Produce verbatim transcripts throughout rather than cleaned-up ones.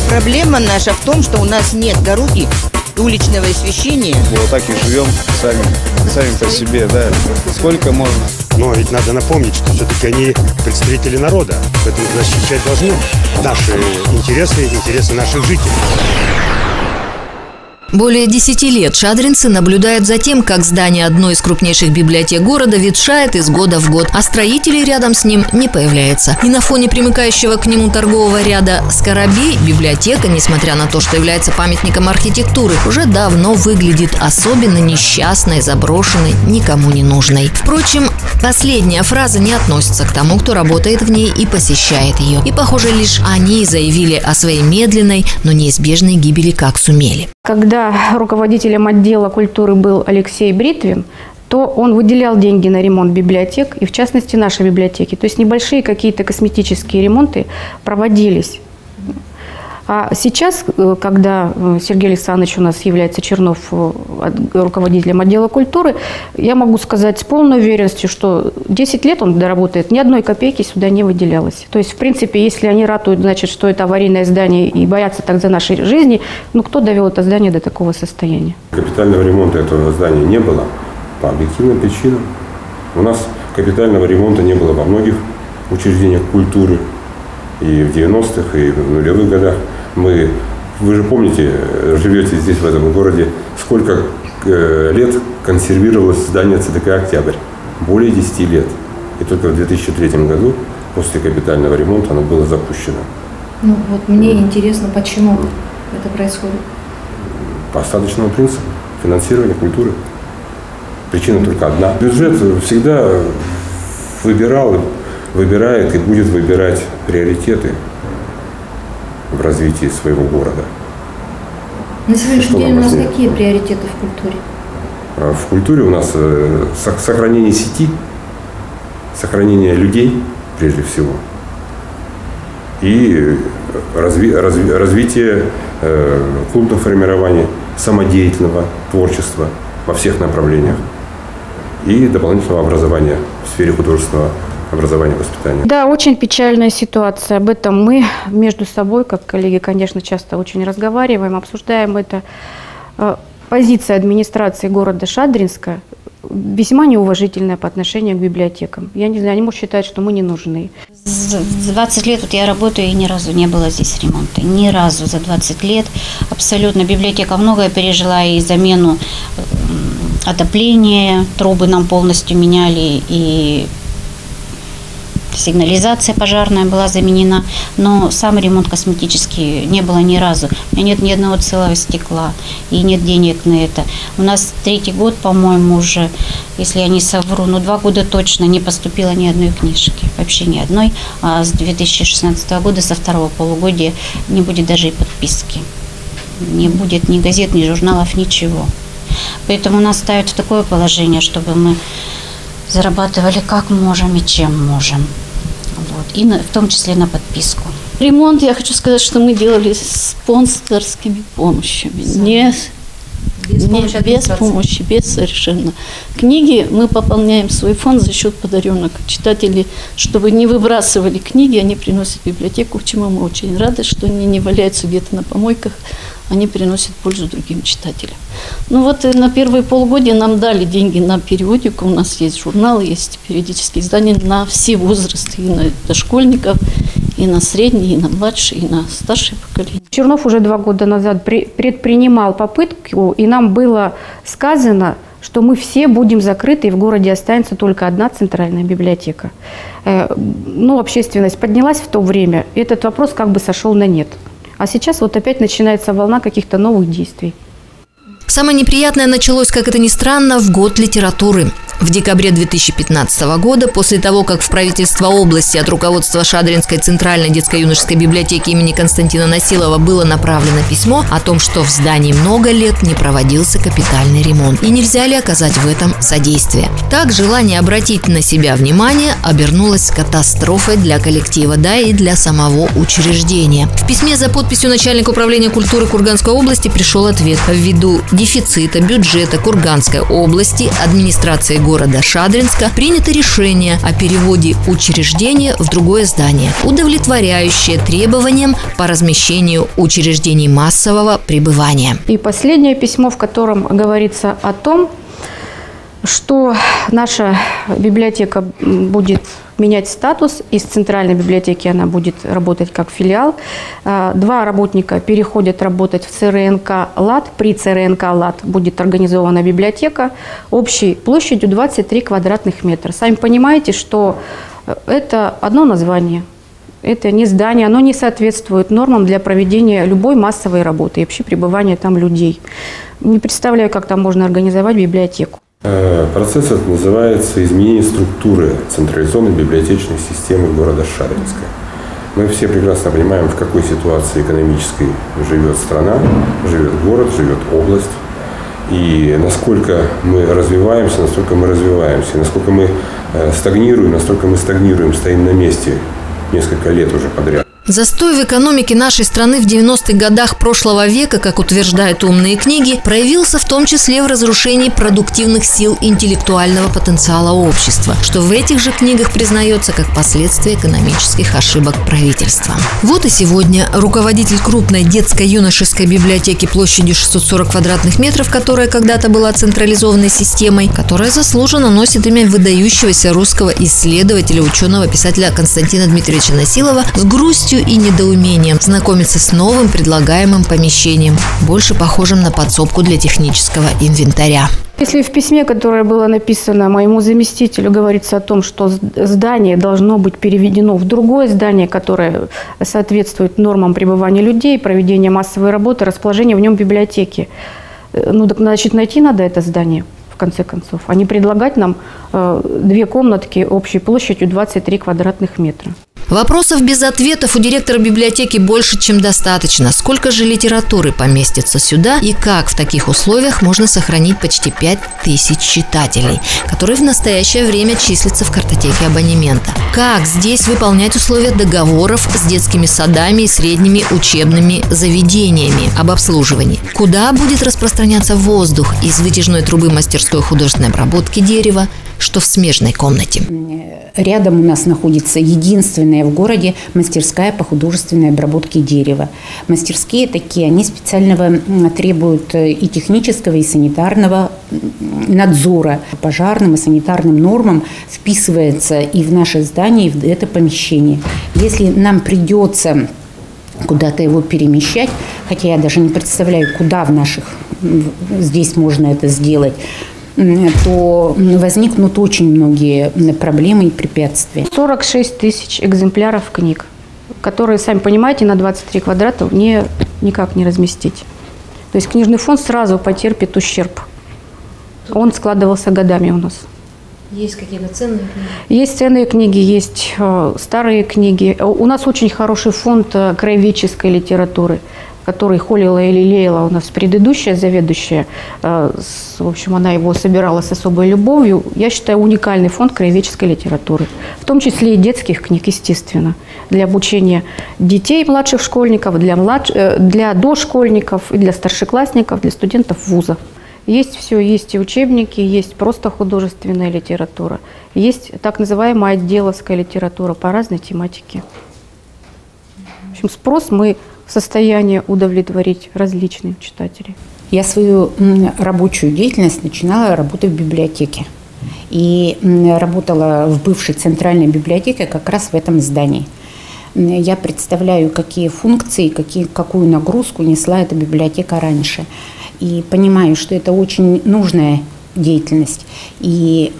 Проблема наша в том, что у нас нет дороги, уличного освещения. Вот так и живем сами, сами по себе, да. Сколько можно? Но ведь надо напомнить, что все-таки они представители народа, поэтому защищать должны наши интересы, интересы наших жителей. Более десяти лет шадринцы наблюдают за тем, как здание одной из крупнейших библиотек города ветшает из года в год, а строителей рядом с ним не появляется. И на фоне примыкающего к нему торгового ряда «Скоробей» библиотека, несмотря на то, что является памятником архитектуры, уже давно выглядит особенно несчастной, заброшенной, никому не нужной. Впрочем, последняя фраза не относится к тому, кто работает в ней и посещает ее. И, похоже, лишь они заявили о своей медленной, но неизбежной гибели как сумели. Когда руководителем отдела культуры был Алексей Бритвин, то он выделял деньги на ремонт библиотек, и в частности нашей библиотеки. То есть небольшие какие-то косметические ремонты проводились. А сейчас, когда Сергей Александрович у нас является Чернов руководителем отдела культуры, я могу сказать с полной уверенностью, что десять лет он доработает, ни одной копейки сюда не выделялось. То есть, в принципе, если они ратуют, значит, что это аварийное здание и боятся так за нашей жизни, ну кто довел это здание до такого состояния? Капитального ремонта этого здания не было по объективным причинам. У нас капитального ремонта не было во многих учреждениях культуры и в девяностых, и в нулевых годах. Мы, вы же помните, живете здесь, в этом городе, сколько э, лет консервировалось здание ЦДК «Октябрь». Более десяти лет. И только в две тысячи третьем году, после капитального ремонта, оно было запущено. Ну вот мне интересно, почему это происходит? По остаточному принципу финансирования культуры. Причина только одна. Бюджет всегда выбирал, выбирает и будет выбирать приоритеты в развитии своего города. На сегодняшний день у нас какие приоритеты в культуре? В культуре у нас сохранение сети, сохранение людей, прежде всего, и разви, разви, развитие э, клубного формирования, самодеятельного творчества во всех направлениях и дополнительного образования в сфере художественного образования и воспитания. Да, очень печальная ситуация. Об этом мы между собой, как коллеги, конечно, часто очень разговариваем, обсуждаем это. Позиция администрации города Шадринска весьма неуважительная по отношению к библиотекам. Я не знаю, они могут считать, что мы не нужны. За двадцать лет вот я работаю, и ни разу не было здесь ремонта. Ни разу за двадцать лет. Абсолютно. Библиотека многое пережила, и замену отопления, трубы нам полностью меняли, и сигнализация пожарная была заменена, но сам ремонт косметический не было ни разу. У меня нет ни одного целого стекла, и нет денег на это. У нас третий год, по-моему, уже, если я не совру, ну два года точно не поступило ни одной книжки, вообще ни одной. А с две тысячи шестнадцатого года, со второго полугодия, не будет даже и подписки. Не будет ни газет, ни журналов, ничего. Поэтому нас ставят в такое положение, чтобы мы зарабатывали как можем и чем можем. Вот. И на, в том числе на подписку. Ремонт, я хочу сказать, что мы делали с спонсорскими помощями. Не, без, не, помощи, без помощи, без совершенно. Книги мы пополняем свой фонд за счет подаренок. Читатели, чтобы не выбрасывали книги, они приносят в библиотеку, к чему мы очень рады, что они не валяются где-то на помойках, они приносят пользу другим читателям. Ну вот на первые полгода нам дали деньги на периодику. У нас есть журналы, есть периодические издания на все возрасты, и на дошкольников, и на средние, и на младшие, и на старшее поколение. Чернов уже два года назад предпринимал попытку, и нам было сказано, что мы все будем закрыты, и в городе останется только одна центральная библиотека. Ну, общественность поднялась в то время, и этот вопрос как бы сошел на нет. А сейчас вот опять начинается волна каких-то новых действий. Самое неприятное началось, как это ни странно, в год литературы. В декабре две тысячи пятнадцатого года, после того, как в правительство области от руководства Шадринской центральной детско-юношеской библиотеки имени Константина Насилова было направлено письмо о том, что в здании много лет не проводился капитальный ремонт, и нельзя ли оказать в этом содействие. Так, желание обратить на себя внимание обернулось катастрофой для коллектива, да и для самого учреждения. В письме за подписью начальника управления культуры Курганской области пришел ответ. Ввиду дефицита бюджета Курганской области администрации города города Шадринска принято решение о переводе учреждения в другое здание, удовлетворяющее требованиям по размещению учреждений массового пребывания. И последнее письмо, в котором говорится о том, что наша библиотека будет менять статус. Из центральной библиотеки она будет работать как филиал. Два работника переходят работать в ЦРНК «ЛАД». При ЦРНК «ЛАД» будет организована библиотека общей площадью двадцать три квадратных метра. Сами понимаете, что это одно название. Это не здание, оно не соответствует нормам для проведения любой массовой работы и вообще пребывания там людей. Не представляю, как там можно организовать библиотеку. Процесс этот называется изменение структуры централизованной библиотечной системы города Шадринска. Мы все прекрасно понимаем, в какой ситуации экономической живет страна, живет город, живет область. И насколько мы развиваемся, настолько мы развиваемся. И насколько мы стагнируем, настолько мы стагнируем, стоим на месте несколько лет уже подряд. Застой в экономике нашей страны в девяностых годах прошлого века, как утверждают умные книги, проявился в том числе в разрушении продуктивных сил интеллектуального потенциала общества, что в этих же книгах признается как последствие экономических ошибок правительства. Вот и сегодня руководитель крупной детско-юношеской библиотеки площадью шестьсот сорок квадратных метров, которая когда-то была централизованной системой, которая заслуженно носит имя выдающегося русского исследователя, ученого, писателя Константина Дмитриевича Насилова, с грустью и недоумением знакомиться с новым предлагаемым помещением, больше похожим на подсобку для технического инвентаря. Если в письме, которое было написано моему заместителю, говорится о том, что здание должно быть переведено в другое здание, которое соответствует нормам пребывания людей, проведения массовой работы, расположения в нем библиотеки, ну так, значит, найти надо это здание, в конце концов, а не предлагать нам э, две комнатки общей площадью двадцать три квадратных метра. Вопросов без ответов у директора библиотеки больше, чем достаточно. Сколько же литературы поместится сюда и как в таких условиях можно сохранить почти пять тысяч читателей, которые в настоящее время числятся в картотеке абонемента? Как здесь выполнять условия договоров с детскими садами и средними учебными заведениями об обслуживании? Куда будет распространяться воздух из вытяжной трубы мастерской художественной обработки дерева, что в смежной комнате? Рядом у нас находится единственная в городе мастерская по художественной обработке дерева. Мастерские такие, они специального требуют и технического, и санитарного надзора. Пожарным и санитарным нормам вписывается и в наше здание, и в это помещение. Если нам придется куда-то его перемещать, хотя я даже не представляю, куда в наших здесь можно это сделать, то возникнут очень многие проблемы и препятствия. сорок шесть тысяч экземпляров книг, которые, сами понимаете, на двадцать три квадрата не, никак не разместить. То есть книжный фонд сразу потерпит ущерб. Он складывался годами у нас. Есть какие-то ценные книги? Есть ценные книги, есть э, старые книги. У нас очень хороший фонд э, краеведческой литературы, который холила и лелеяла у нас предыдущая заведующая. Э, с, в общем, она его собирала с особой любовью. Я считаю, уникальный фонд краеведческой литературы. В том числе и детских книг, естественно. Для обучения детей, младших школьников, для, младш... э, для дошкольников, и для старшеклассников, для студентов вуза. Есть все, есть и учебники, есть просто художественная литература, есть так называемая отделовская литература по разной тематике. В общем, спрос мы в состоянии удовлетворить различных читателей. Я свою рабочую деятельность начинала работать в библиотеке. И работала в бывшей центральной библиотеке как раз в этом здании. Я представляю, какие функции, какие, какую нагрузку несла эта библиотека раньше. И понимаю, что это очень нужная деятельность. И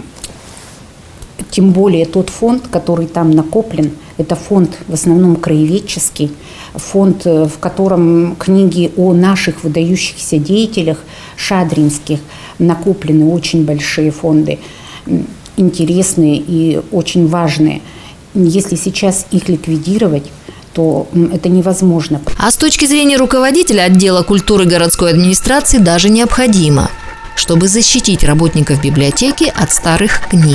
тем более тот фонд, который там накоплен, это фонд в основном краеведческий, фонд, в котором книги о наших выдающихся деятелях шадринских, накоплены очень большие фонды, интересные и очень важные. Если сейчас их ликвидировать, то это невозможно. А с точки зрения руководителя отдела культуры городской администрации даже необходимо, чтобы защитить работников библиотеки от старых книг.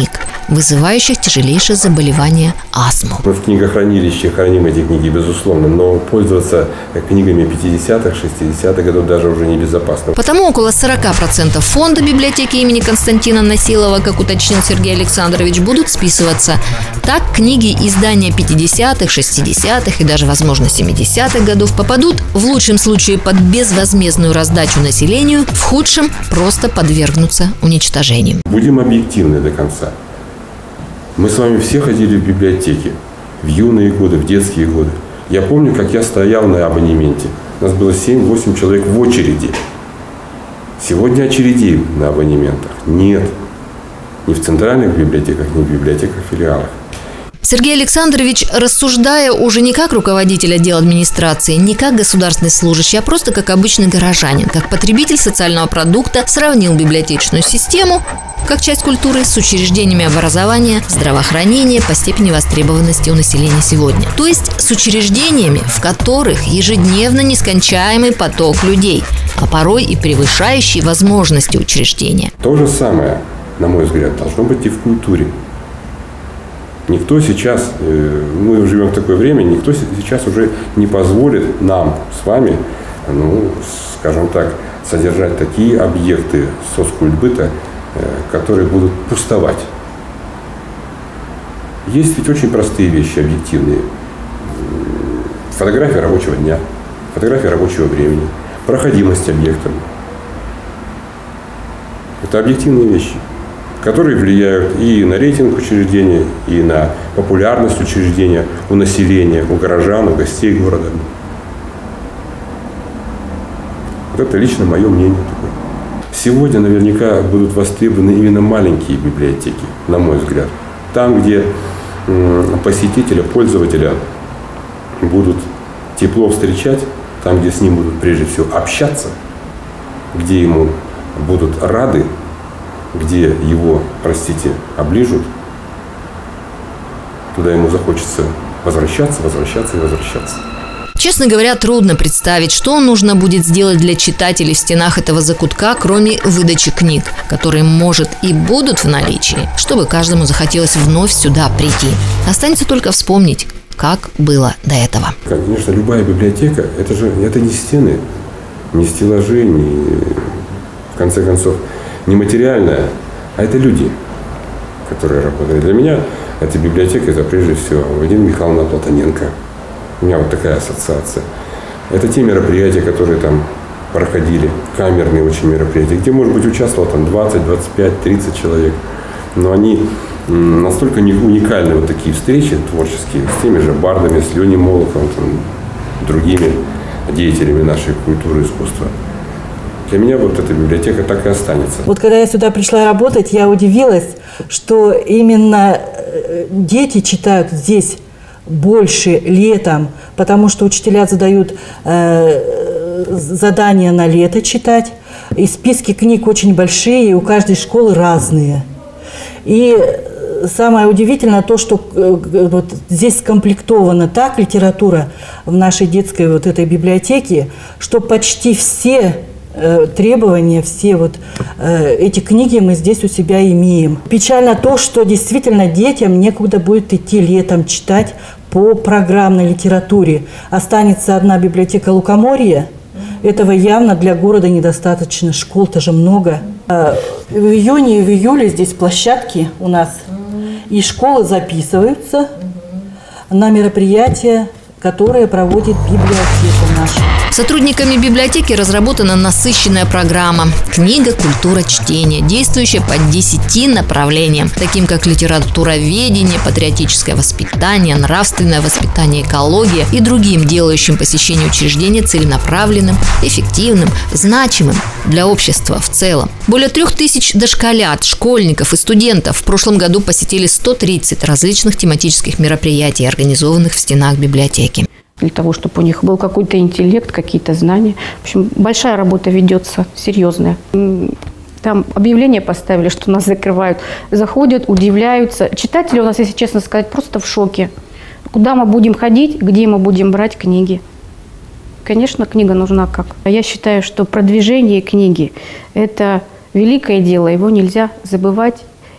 вызывающих тяжелейшее заболевание астму. Мы в книгохранилище храним эти книги, безусловно, но пользоваться книгами пятидесятых, шестидесятых годов даже уже небезопасно. Потому около сорока процентов фонда библиотеки имени Константина Насилова, как уточнил Сергей Александрович, будут списываться. Так, книги издания пятидесятых, шестидесятых и даже, возможно, семидесятых годов попадут в лучшем случае под безвозмездную раздачу населению, в худшем просто подвергнутся уничтожению. Будем объективны до конца. Мы с вами все ходили в библиотеки в юные годы, в детские годы. Я помню, как я стоял на абонементе. У нас было семь-восемь человек в очереди. Сегодня очередей на абонементах нет. Ни в центральных библиотеках, ни в библиотеках-филиалах. Сергей Александрович, рассуждая уже не как руководитель отдела администрации, не как государственный служащий, а просто как обычный горожанин, как потребитель социального продукта, сравнил библиотечную систему как часть культуры с учреждениями образования, здравоохранения по степени востребованности у населения сегодня. То есть с учреждениями, в которых ежедневно нескончаемый поток людей, а порой и превышающий возможности учреждения. То же самое, на мой взгляд, должно быть и в культуре. Никто сейчас, мы живем в такое время, никто сейчас уже не позволит нам с вами, ну, скажем так, содержать такие объекты соцкультбыта, которые будут пустовать. Есть ведь очень простые вещи, объективные. Фотография рабочего дня, фотография рабочего времени, проходимость объектов. Это объективные вещи, которые влияют и на рейтинг учреждения, и на популярность учреждения у населения, у горожан, у гостей города. Вот это лично мое мнение такое. Сегодня наверняка будут востребованы именно маленькие библиотеки, на мой взгляд. Там, где посетителя, пользователя будут тепло встречать, там, где с ним будут прежде всего общаться, где ему будут рады, где его, простите, оближут, туда ему захочется возвращаться, возвращаться и возвращаться. Честно говоря, трудно представить, что нужно будет сделать для читателей в стенах этого закутка, кроме выдачи книг, которые, может, и будут в наличии, чтобы каждому захотелось вновь сюда прийти. Останется только вспомнить, как было до этого. Конечно, любая библиотека – это же это не стены, не стеллажи, не, в конце концов, не материальная, а это люди, которые работают. Для меня эта библиотека – это прежде всего Владимира Михайловна Платоненко. У меня вот такая ассоциация. Это те мероприятия, которые там проходили, камерные очень мероприятия, где, может быть, участвовало там двадцать, двадцать пять, тридцать человек. Но они настолько уникальны, вот такие встречи творческие, с теми же бардами, с Леней Молоховым, там, другими деятелями нашей культуры и искусства. Для меня вот эта библиотека так и останется. Вот когда я сюда пришла работать, я удивилась, что именно дети читают здесь больше летом, потому что учителя задают э, задания на лето читать, и списки книг очень большие, и у каждой школы разные. И самое удивительное то, что э, вот здесь скомплектована так литература в нашей детской вот этой библиотеке, что почти все э, требования, все вот э, эти книги мы здесь у себя имеем. Печально то, что действительно детям некуда будет идти летом читать по программной литературе. Останется одна библиотека Лукоморья. Этого явно для города недостаточно. Школ-то же много. В июне и в июле здесь площадки у нас. И школы записываются на мероприятия, которые проводит библиотека наша. Сотрудниками библиотеки разработана насыщенная программа «Книга, культура, чтение», действующая по десяти направлениям, таким как литературоведение, патриотическое воспитание, нравственное воспитание, экология и другим, делающим посещение учреждения целенаправленным, эффективным, значимым для общества в целом. Более трех тысяч дошколят, школьников и студентов в прошлом году посетили сто тридцать различных тематических мероприятий, организованных в стенах библиотеки. Для того, чтобы у них был какой-то интеллект, какие-то знания. В общем, большая работа ведется, серьезная. Там объявление поставили, что нас закрывают. Заходят, удивляются. Читатели у нас, если честно сказать, просто в шоке. Куда мы будем ходить, где мы будем брать книги? Конечно, книга нужна как. Я считаю, что продвижение книги – это великое дело, его нельзя забывать.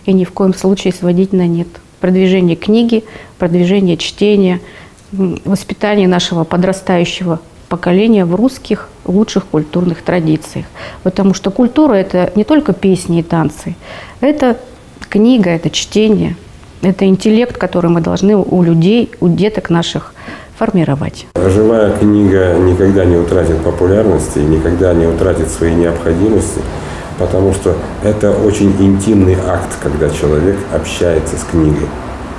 и ни в коем случае сводить на нет. Продвижение книги, продвижение чтения, воспитание нашего подрастающего поколения в русских лучших культурных традициях. Потому что культура – это не только песни и танцы, это книга, это чтение, это интеллект, который мы должны у людей, у деток наших формировать. Живая книга никогда не утратит популярности, никогда не утратит своей необходимости, потому что это очень интимный акт, когда человек общается с книгой.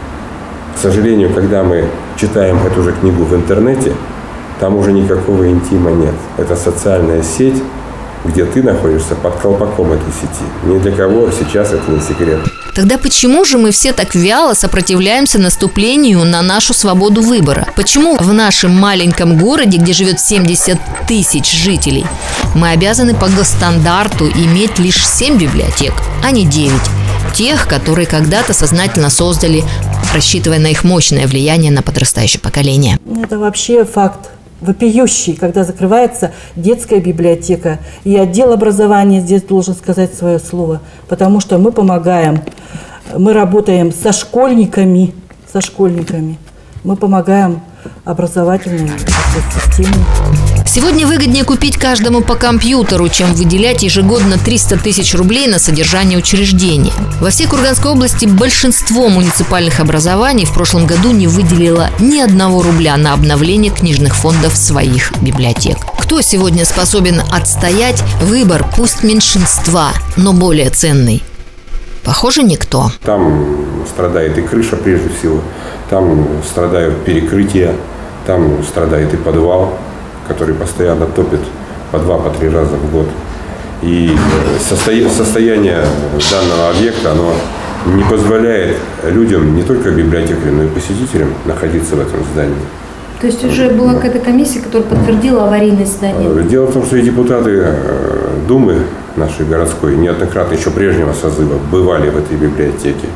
К сожалению, когда мы читаем эту же книгу в интернете, там уже никакого интима нет. Это социальная сеть, где ты находишься под колпаком этой сети. Ни для кого сейчас это не секрет. Тогда почему же мы все так вяло сопротивляемся наступлению на нашу свободу выбора? Почему в нашем маленьком городе, где живет семьдесят тысяч жителей, мы обязаны по госстандарту иметь лишь семь библиотек, а не девять? Тех, которые когда-то сознательно создали, рассчитывая на их мощное влияние на подрастающее поколение. Это вообще факт вопиющий, когда закрывается детская библиотека. И отдел образования здесь должен сказать свое слово, потому что мы помогаем, мы работаем со школьниками, со школьниками, мы помогаем образовательной системе. Сегодня выгоднее купить каждому по компьютеру, чем выделять ежегодно триста тысяч рублей на содержание учреждения. Во всей Курганской области большинство муниципальных образований в прошлом году не выделило ни одного рубля на обновление книжных фондов своих библиотек. Кто сегодня способен отстоять выбор, пусть меньшинства, но более ценный? Похоже, никто. Там страдает и крыша прежде всего, там страдают перекрытия, там страдает и подвал, который постоянно топит по два, по три раза в год. И состояние данного объекта, оно не позволяет людям, не только библиотекарям, но и посетителям находиться в этом здании. То есть уже была какая-то комиссия, которая подтвердила аварийность здания? Дело в том, что и депутаты Думы нашей городской неоднократно еще прежнего созыва бывали в этой библиотеке.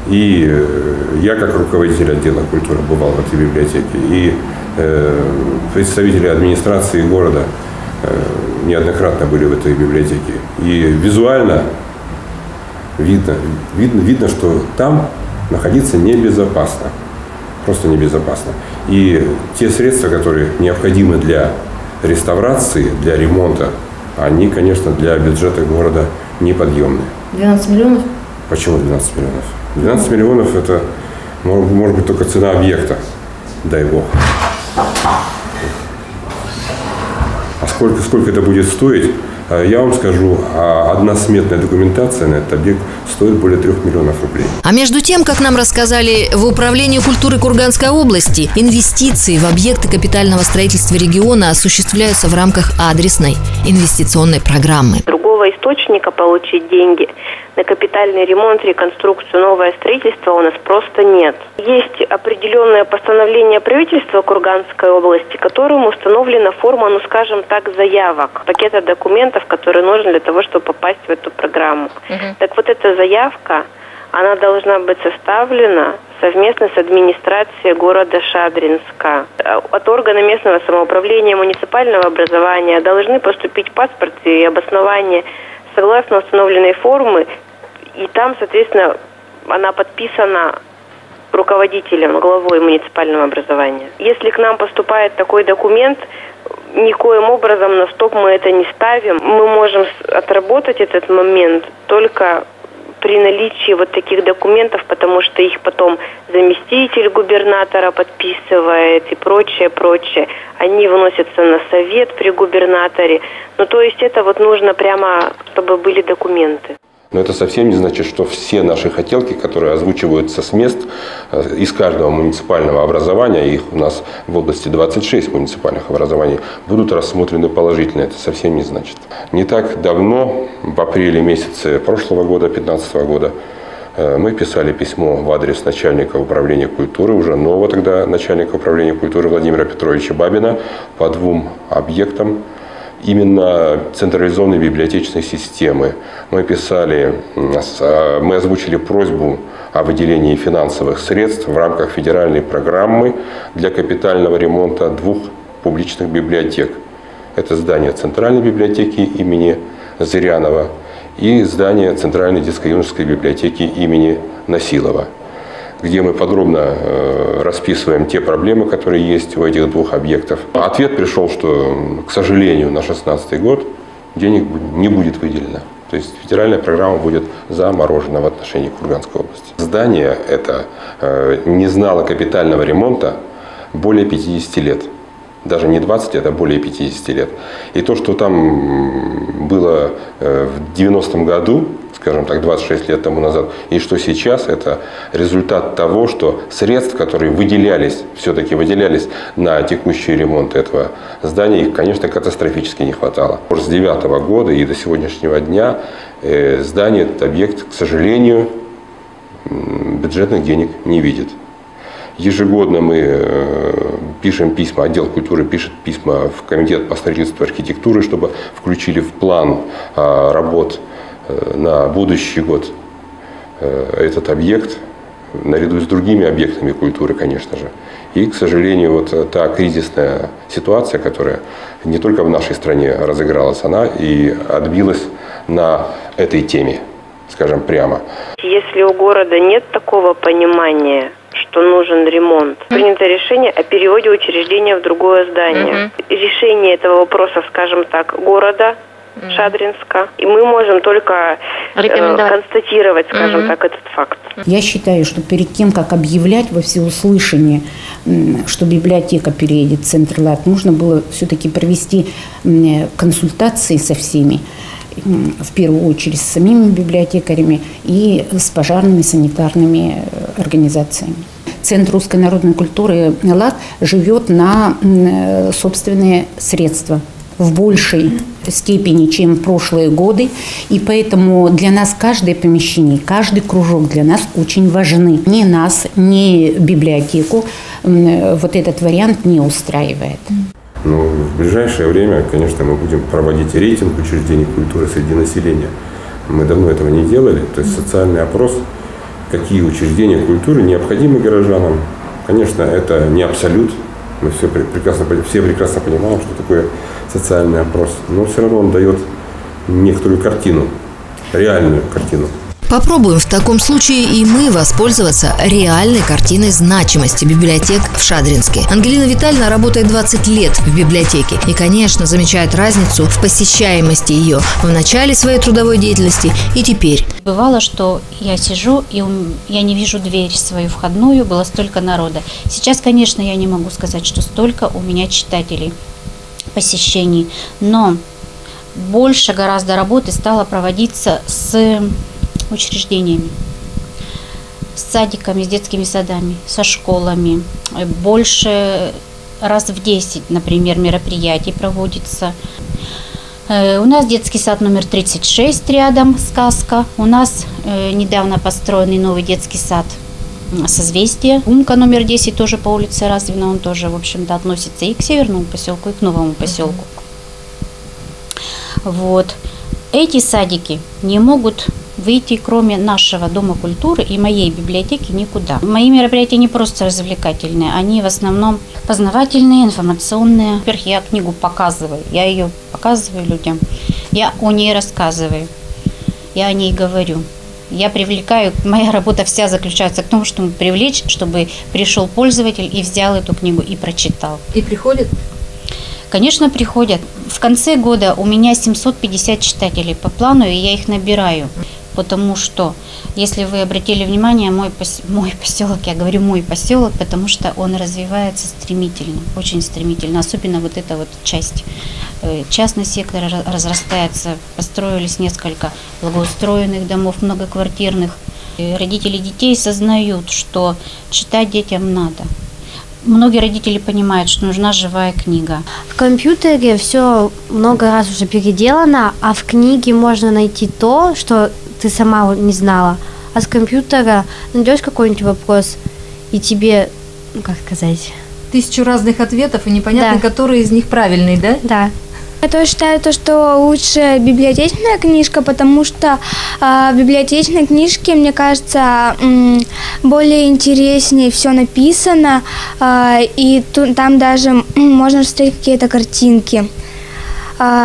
И я, как руководитель отдела культуры, бывал в этой библиотеке. И представители администрации города неоднократно были в этой библиотеке. И визуально видно, видно, видно, что там находиться небезопасно. Просто небезопасно. И те средства, которые необходимы для реставрации, для ремонта, они, конечно, для бюджета города неподъемные. двенадцать миллионов? Почему двенадцать миллионов? двенадцать миллионов – это, может быть, только цена объекта, дай бог. А сколько, сколько это будет стоить, я вам скажу, одна сметная документация на этот объект стоит более трех миллионов рублей. А между тем, как нам рассказали в Управлении культуры Курганской области, инвестиции в объекты капитального строительства региона осуществляются в рамках адресной инвестиционной программы. Другого источника получить деньги на капитальный ремонт, реконструкцию, новое строительство у нас просто нет. Есть определенное постановление правительства Курганской области, которым установлена форма, ну скажем так, заявок, пакета документов, которые нужны для того, чтобы попасть в эту программу. Uh-huh. Так вот эта заявка, она должна быть составлена совместно с администрацией города Шадринска. От органа местного самоуправления, муниципального образования должны поступить паспорт и обоснование согласно установленной формы, и там, соответственно, она подписана руководителем, главой муниципального образования. Если к нам поступает такой документ, никоим образом на стоп мы это не ставим. Мы можем отработать этот момент только при наличии вот таких документов, потому что их потом заместитель губернатора подписывает и прочее, прочее. Они выносятся на совет при губернаторе. Ну, то есть это вот нужно прямо, чтобы были документы. Но это совсем не значит, что все наши хотелки, которые озвучиваются с мест из каждого муниципального образования, их у нас в области двадцать шесть муниципальных образований, будут рассмотрены положительно. Это совсем не значит. Не так давно, в апреле месяце прошлого года, две тысячи пятнадцатого года, мы писали письмо в адрес начальника управления культуры, уже нового тогда начальника управления культуры Владимира Петровича Бабина, по двум объектам именно централизованной библиотечной системы. Мы писали, мы озвучили просьбу о выделении финансовых средств в рамках федеральной программы для капитального ремонта двух публичных библиотек. Это здание Центральной библиотеки имени Зырянова и здание Центральной детско-юношеской библиотеки имени Насилова, где мы подробно расписываем те проблемы, которые есть у этих двух объектов. Ответ пришел, что, к сожалению, на шестнадцатый год денег не будет выделено. То есть федеральная программа будет заморожена в отношении Курганской области. Здание это не знало капитального ремонта более пятидесяти лет. Даже не двадцать лет, а более пятидесяти лет. И то, что там было в девяностом году, скажем так, двадцать шесть лет тому назад, и что сейчас, это результат того, что средств, которые выделялись, все-таки выделялись на текущий ремонт этого здания, их, конечно, катастрофически не хватало. С девятого года и до сегодняшнего дня здание, этот объект, к сожалению, бюджетных денег не видит. Ежегодно мы пишем письма, отдел культуры пишет письма в комитет по строительству и архитектуры, чтобы включили в план работ на будущий год этот объект, наряду с другими объектами культуры, конечно же. И, к сожалению, вот та кризисная ситуация, которая не только в нашей стране разыгралась, она и отбилась на этой теме, скажем прямо. Если у города нет такого понимания, что нужен ремонт, принято решение о переводе учреждения в другое здание. Mm-hmm. Решение этого вопроса, скажем так, города mm-hmm. Шадринска. И мы можем только э, констатировать, скажем mm-hmm. так, этот факт. Я считаю, что перед тем, как объявлять во всеуслышание, что библиотека переедет в Центр ЛАД, нужно было все-таки провести консультации со всеми. В первую очередь с самими библиотекарями и с пожарными, санитарными организациями. Центр русской народной культуры ЛАД живет на собственные средства в большей степени, чем в прошлые годы. И поэтому для нас каждое помещение, каждый кружок для нас очень важны. Ни нас, ни библиотеку вот этот вариант не устраивает. Ну, в ближайшее время, конечно, мы будем проводить рейтинг учреждений культуры среди населения. Мы давно этого не делали. То есть социальный опрос, какие учреждения культуры необходимы горожанам. Конечно, это не абсолют. Мы все прекрасно, все прекрасно понимаем, что такое социальный опрос. Но все равно он дает некоторую картину, реальную картину. Попробуем в таком случае и мы воспользоваться реальной картиной значимости библиотек в Шадринске. Ангелина Витальевна работает двадцать лет в библиотеке и, конечно, замечает разницу в посещаемости ее в начале своей трудовой деятельности и теперь. Бывало, что я сижу и я не вижу дверь свою входную, было столько народа. Сейчас, конечно, я не могу сказать, что столько у меня читателей, посещений, но больше гораздо работы стало проводиться с учреждениями, с садиками, с детскими садами, со школами. Больше раз в десять, например, мероприятий проводится. У нас детский сад номер тридцать шесть рядом, «Сказка». У нас недавно построенный новый детский сад «Созвездие». Умка номер десять тоже по улице Развина, он тоже, в общем-то, относится и к северному поселку, и к новому поселку. Вот. Эти садики не могут выйти, кроме нашего Дома культуры и моей библиотеки, никуда. Мои мероприятия не просто развлекательные, они в основном познавательные, информационные. Во-первых, я книгу показываю, я ее показываю людям, я о ней рассказываю, я о ней говорю. Я привлекаю, моя работа вся заключается в том, чтобы привлечь, чтобы пришел пользователь и взял эту книгу и прочитал. И приходит? Конечно, приходят. В конце года у меня семьсот пятьдесят читателей по плану, и я их набираю. Потому что, если вы обратили внимание, мой, пос... мой поселок, я говорю мой поселок, потому что он развивается стремительно, очень стремительно. Особенно вот эта вот часть, частный сектор разрастается. Построились несколько благоустроенных домов, многоквартирных. И родители детей сознают, что читать детям надо. Многие родители понимают, что нужна живая книга. В компьютере все много раз уже переделано, а в книге можно найти то, что ты сама не знала. А с компьютера найдешь какой-нибудь вопрос, и тебе, ну как сказать... Тысячу разных ответов, и непонятно, да. который из них правильный, да? Да. Я тоже считаю, то, что лучше библиотечная книжка, потому что э, в библиотечной книжке, мне кажется, э, более интереснее все написано, э, и ту, там даже можно встретить какие-то картинки. Э,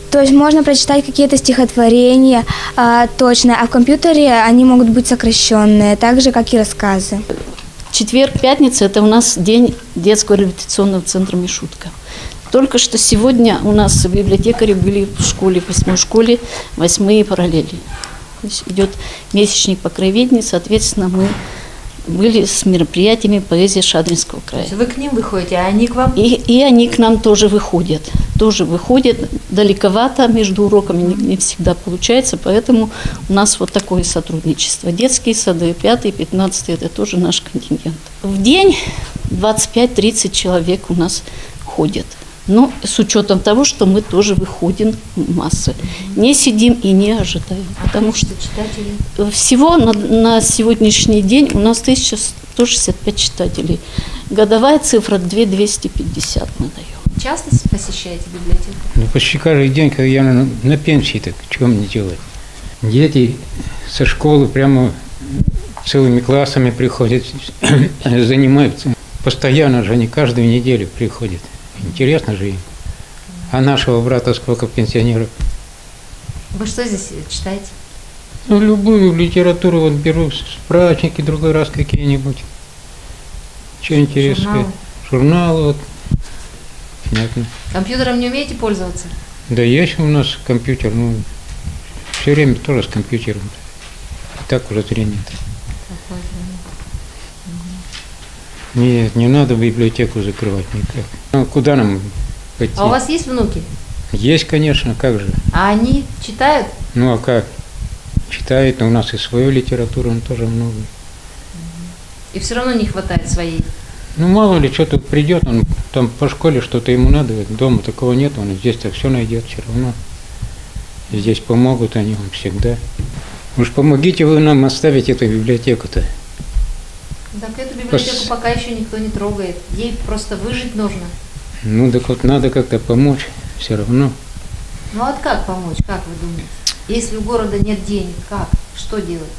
То есть можно прочитать какие-то стихотворения а, точно, а в компьютере они могут быть сокращенные, так же, как и рассказы. Четверг, пятница – это у нас день детского реабилитационного центра «Мишутка». Только что сегодня у нас библиотекари были в школе, в восьмой школе, восьмые параллели. То есть идет месячник по краеведению, соответственно, мы были с мероприятиями поэзии Шадринского края. Вы к ним выходите, а они к вам? И, и они к нам тоже выходят. Тоже выходят далековато, между уроками не, не всегда получается, поэтому у нас вот такое сотрудничество. Детские сады, пятый, пятнадцатый – это тоже наш контингент. В день двадцать пять - тридцать человек у нас ходят. Но с учетом того, что мы тоже выходим в массы. Не сидим и не ожидаем. А потому что читателей? Всего на, на сегодняшний день у нас тысяча сто шестьдесят пять читателей. Годовая цифра две тысячи двести пятьдесят мы даем. Часто посещаете библиотеку? Ну, почти каждый день, когда я на, на пенсии, так что мне делать? Дети со школы прямо целыми классами приходят, занимаются. Постоянно же, они каждую неделю приходят. Интересно же им. А нашего брата сколько пенсионеров? Вы что здесь читаете? Ну, любую литературу вот беру, справочники, другой раз какие-нибудь. Что интересно? Журналы? Журналы, вот. Понятно. Компьютером не умеете пользоваться? Да есть у нас компьютер, ну, все время тоже с компьютером. И так уже зрение-то. Нет, не надо библиотеку закрывать никак. Ну, куда нам пойти? А у вас есть внуки? Есть, конечно, как же. А они читают? Ну, а как? Читают, но у нас и свою литературу он тоже много. И все равно не хватает своей? Ну, мало ли, что тут придет, он там по школе что-то ему надо, дома такого нет, он здесь-то все найдет все равно. Здесь помогут они вам всегда. Уж помогите вы нам оставить эту библиотеку-то. Так эту библиотеку Пос... пока еще никто не трогает. Ей просто выжить нужно. Ну, так вот надо как-то помочь все равно. Ну, а как помочь, как вы думаете? Если у города нет денег, как? Что делать?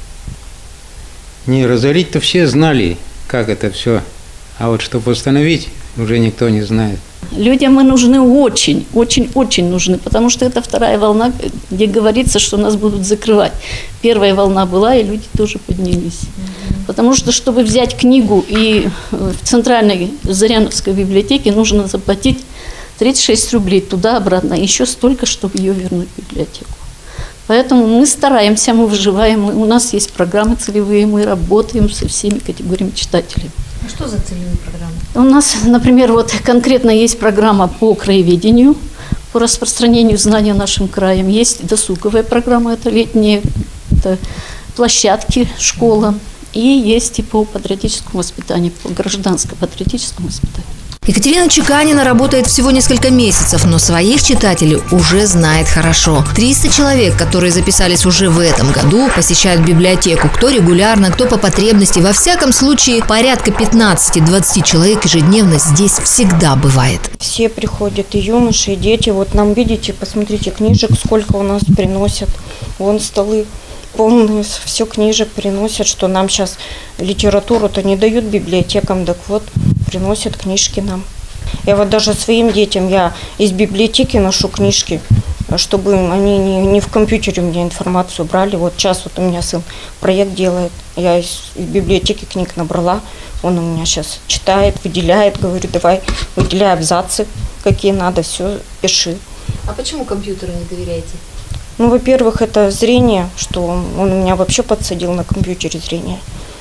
Не, разорить-то все знали, как это все. А вот чтобы восстановить, уже никто не знает. Людям мы нужны очень, очень, очень нужны, потому что это вторая волна, где говорится, что нас будут закрывать. Первая волна была, и люди тоже поднялись. Mm-hmm. Потому что, чтобы взять книгу и в центральной Заряновской библиотеке нужно заплатить тридцать шесть рублей туда-обратно, еще столько, чтобы ее вернуть в библиотеку. Поэтому мы стараемся, мы выживаем, у нас есть программы целевые, мы работаем со всеми категориями читателей. А что за целевые программы? У нас, например, вот конкретно есть программа по краеведению, по распространению знаний нашим краям. Есть досуговая программа, это летние это площадки, школа. И есть и по патриотическому воспитанию, по гражданско-патриотическому воспитанию. Екатерина Чеканина работает всего несколько месяцев, но своих читателей уже знает хорошо. триста человек, которые записались уже в этом году, посещают библиотеку. Кто регулярно, кто по потребности. Во всяком случае, порядка пятнадцати-двадцати человек ежедневно здесь всегда бывает. Все приходят, и юноши, и дети. Вот нам, видите, посмотрите, книжек сколько у нас приносят. Вон столы полные, все книжек приносят, что нам сейчас литературу-то не дают библиотекам, так вот, приносят книжки нам. Я вот даже своим детям, я из библиотеки ношу книжки, чтобы они не, не в компьютере у меня информацию брали. Вот сейчас вот у меня сын проект делает, я из, из библиотеки книг набрала, он у меня сейчас читает, выделяет, говорю, давай выделяй абзацы, какие надо, все, пиши. А почему компьютеру не доверяете? Ну, во-первых, это зрение, что он, он у меня вообще подсадил на компьютере зрение.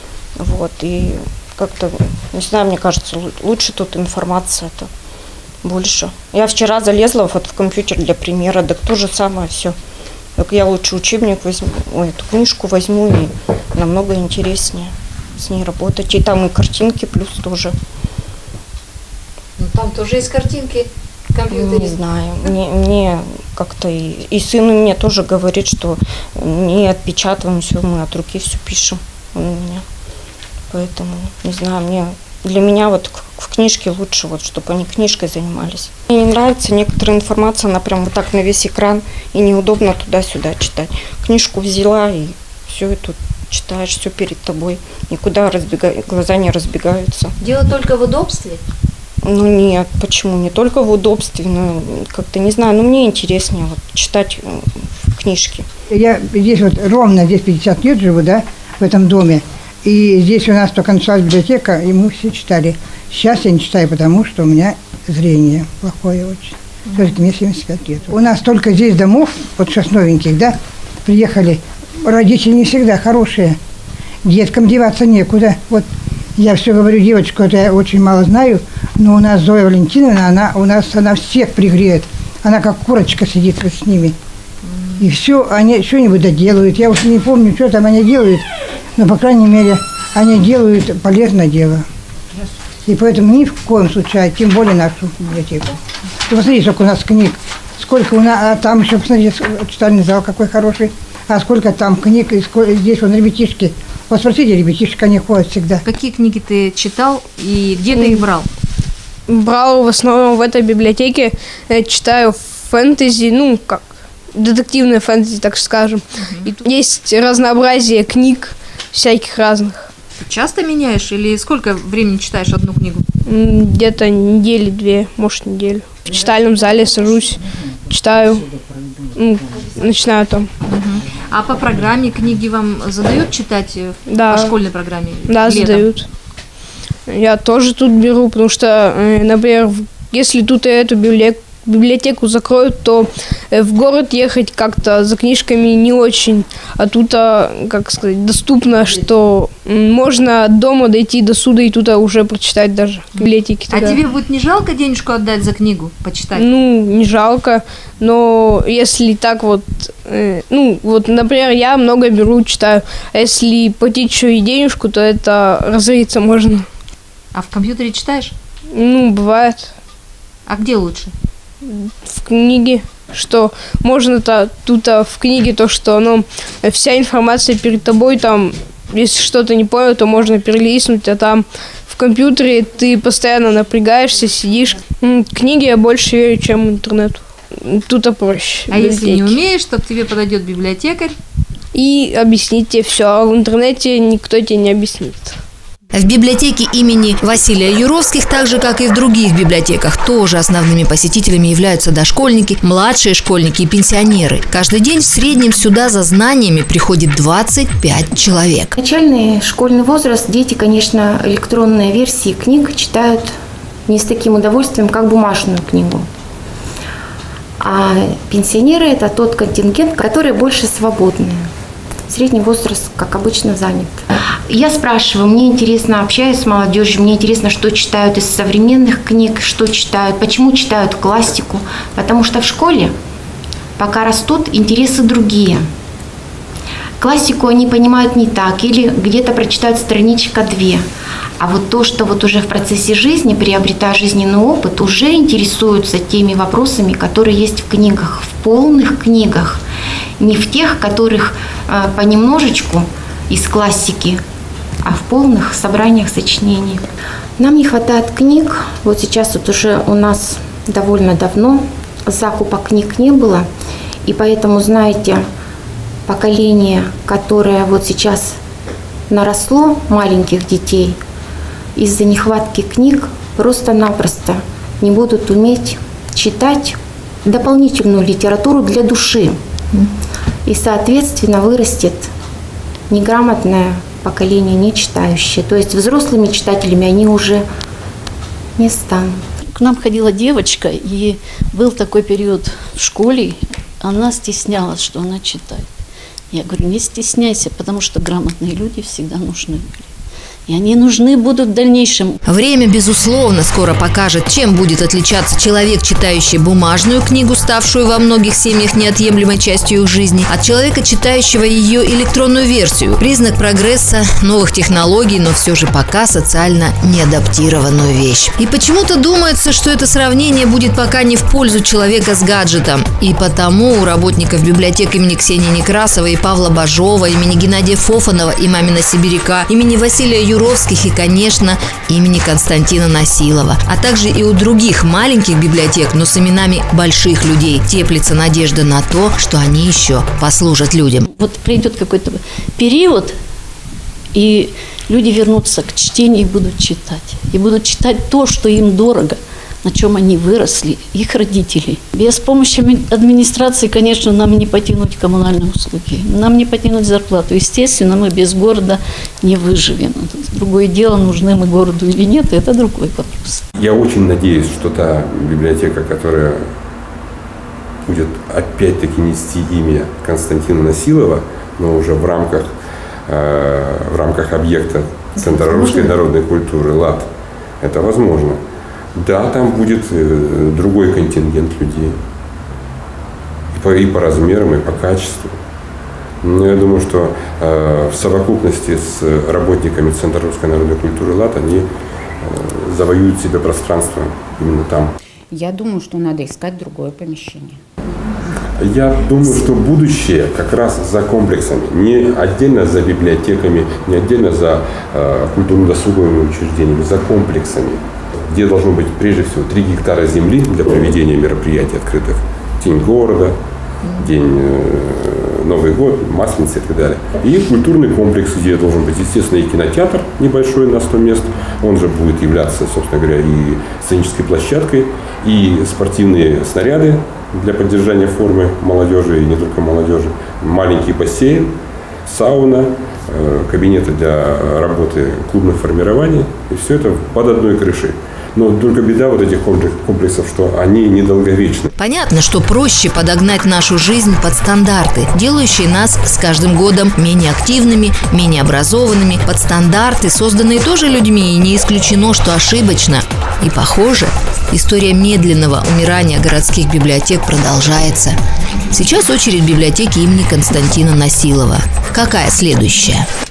Вот, и как-то, не знаю, мне кажется, лучше тут информация-то больше. Я вчера залезла вот в компьютер для примера, так то же самое все. Так я лучше учебник возьму, ой, эту книжку возьму, и намного интереснее с ней работать. И там и картинки плюс тоже. Ну, там тоже есть картинки. Не знаю, мне, мне как-то и, и сын у меня тоже говорит, что не отпечатываем все, мы от руки все пишем у меня. Поэтому, не знаю, мне для меня вот в книжке лучше, вот, чтобы они книжкой занимались. Мне не нравится некоторая информация, она прям вот так на весь экран, и неудобно туда-сюда читать. Книжку взяла, и все, и тут читаешь, все перед тобой, никуда разбега... глаза не разбегаются. Дело только в удобстве? Ну нет, почему? Не только в удобстве, но как-то, не знаю, ну мне интереснее вот читать книжки. Я здесь вот ровно, здесь пятьдесят лет живу, да, в этом доме. И здесь у нас только началась библиотека, и мы все читали. Сейчас я не читаю, потому что у меня зрение плохое очень. Все-таки мне семьдесят пять лет. У нас только здесь домов, вот сейчас новеньких, да, приехали. Родители не всегда хорошие. Деткам деваться некуда. Вот я все говорю, девочку, это я очень мало знаю, но у нас Зоя Валентиновна, она у нас она всех пригреет. Она как курочка сидит вот с ними. И все, они что-нибудь доделают. Я уж не помню, что там они делают, но, по крайней мере, они делают полезное дело. И поэтому ни в коем случае, тем более нашу библиотеку. Ты посмотри, сколько у нас книг, сколько у нас, а там еще, посмотри, читальный зал какой хороший, а сколько там книг, и сколько, здесь вон ребятишки. Вот спросите, ребятишек, они ходят всегда. Какие книги ты читал и где ты их брал? Брал в основном в этой библиотеке, читаю фэнтези, ну, как детективное фэнтези, так скажем. И тут есть разнообразие книг всяких разных. Ты часто меняешь или сколько времени читаешь одну книгу? Где-то недели две, может, неделю. В читальном зале сажусь, читаю, ну, начинаю там. А по программе книги вам задают читать? Да. По школьной программе? Да, летом? Задают. Я тоже тут беру, потому что, например, если тут эту библиотеку библиотеку закроют, то в город ехать как-то за книжками не очень. А тут, как сказать, доступно, что можно дома дойти до суда и тут уже прочитать даже в библиотеке. А тебе будет не жалко денежку отдать за книгу, почитать? Ну, не жалко, но если так вот, ну, вот, например, я много беру, читаю, а если платить еще и денежку, то это разориться можно. А в компьютере читаешь? Ну, бывает. А где лучше? В книге, что можно-то тут а, в книге то, что оно, вся информация перед тобой, там, если что-то не понял, то можно перелистнуть, а там в компьютере ты постоянно напрягаешься, сидишь. Книге я больше верю, чем интернету. Тут проще. А если не умеешь, то к тебе подойдет библиотекарь и объяснит тебе все, а в интернете никто тебе не объяснит. В библиотеке имени Василия Юровских, так же, как и в других библиотеках, тоже основными посетителями являются дошкольники, младшие школьники и пенсионеры. Каждый день в среднем сюда за знаниями приходит двадцать пять человек. Начальный школьный возраст, дети, конечно, электронные версии книг читают не с таким удовольствием, как бумажную книгу. А пенсионеры – это тот контингент, который больше свободный. Средний возраст, как обычно, занят. Я спрашиваю, мне интересно, общаюсь с молодежью, мне интересно, что читают из современных книг, что читают, почему читают классику. Потому что в школе, пока растут, интересы другие. Классику они понимают не так, или где-то прочитают страничка две. А вот то, что вот уже в процессе жизни, приобретая жизненный опыт, уже интересуются теми вопросами, которые есть в книгах, в полных книгах. Не в тех, которых э, понемножечку из классики, а в полных собраниях сочинений. Нам не хватает книг. Вот сейчас вот уже у нас довольно давно закупа книг не было. И поэтому, знаете, поколение, которое вот сейчас наросло, маленьких детей, из-за нехватки книг просто-напросто не будут уметь читать дополнительную литературу для души. И, соответственно, вырастет неграмотное поколение, не читающее. То есть взрослыми читателями они уже не станут. К нам ходила девочка, и был такой период в школе, она стеснялась, что она читает. Я говорю, не стесняйся, потому что грамотные люди всегда нужны были. И они нужны будут в дальнейшем. Время, безусловно, скоро покажет, чем будет отличаться человек, читающий бумажную книгу, ставшую во многих семьях неотъемлемой частью их жизни, от человека, читающего ее электронную версию. Признак прогресса, новых технологий, но все же пока социально неадаптированную вещь. И почему-то думается, что это сравнение будет пока не в пользу человека с гаджетом. И потому у работников библиотек имени Ксении Некрасовой и Павла Бажова, имени Геннадия Фофанова и Мамина Сибиряка, имени Василия Юровских и, конечно, имени Константина Насилова, а также и у других маленьких библиотек, но с именами больших людей теплится надежда на то, что они еще послужат людям. Вот придет какой-то период, и люди вернутся к чтению и будут читать. И будут читать то, что им дорого, на чем они выросли, их родители. Без помощи администрации, конечно, нам не потянуть коммунальные услуги, нам не потянуть зарплату. Естественно, мы без города не выживем. Другое дело, нужны мы городу или нет, это другой вопрос. Я очень надеюсь, что та библиотека, которая будет опять-таки нести имя Константина Насилова, но уже в рамках, э, в рамках объекта Центра русской народной культуры «ЛАД», это возможно. Да, там будет э, другой контингент людей. И по, и по размерам, и по качеству. Но я думаю, что э, в совокупности с работниками Центра русской народной культуры «ЛАД» они э, завоюют себе пространство именно там. Я думаю, что надо искать другое помещение. Я думаю, что будущее как раз за комплексами. Не отдельно за библиотеками, не отдельно за э, культурно-досуговыми учреждениями, за комплексами, где должно быть прежде всего три гектара земли для проведения мероприятий открытых. День города, день э, Новый год, Масленица и так далее. И культурный комплекс, где должен быть, естественно, и кинотеатр небольшой на сто мест. Он же будет являться, собственно говоря, и сценической площадкой, и спортивные снаряды для поддержания формы молодежи, и не только молодежи. Маленький бассейн, сауна, э, кабинеты для работы клубных формирований. И все это под одной крышей. Но только беда вот этих комплексов, что они недолговечны. Понятно, что проще подогнать нашу жизнь под стандарты, делающие нас с каждым годом менее активными, менее образованными, под стандарты, созданные тоже людьми, и не исключено, что ошибочно. И похоже, история медленного умирания городских библиотек продолжается. Сейчас очередь библиотеки имени Константина Насилова. Какая следующая?